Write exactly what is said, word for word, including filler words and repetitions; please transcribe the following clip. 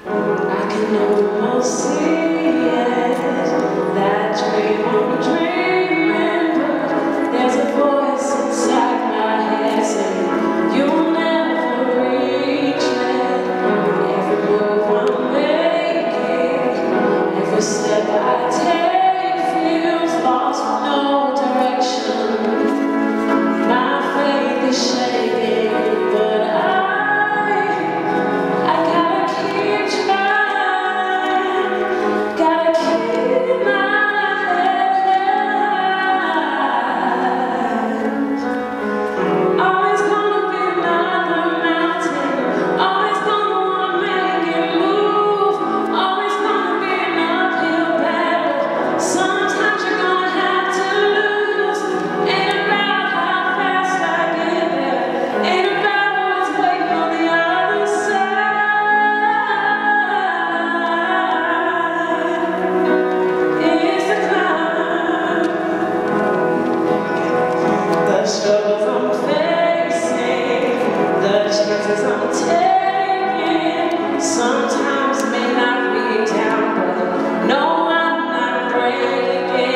I can almost see it, that dream I'm dreaming, but there's a voice inside my head saying you'll never reach it. Every move I'm making, every step I take feels lost with no direction. My faith is shaking, but I I'm taking, sometimes may not be down, but no, I'm not breaking.